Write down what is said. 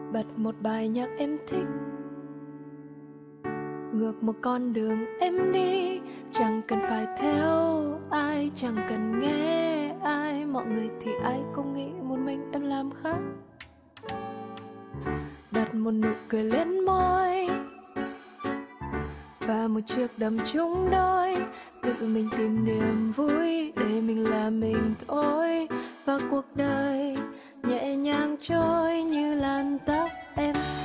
bật một bài nhạc em thích, ngược một con đường em đi, chẳng cần phải theo ai, chẳng cần nghe ai. Mọi người thì ai cũng nghĩ một mình em làm khác. Đặt một nụ cười lên môi và một chiếc đầm chung đôi, tự mình tìm niềm vui để mình là mình thôi. Và cuộc đời nhẹ nhàng trôi như làn tóc em.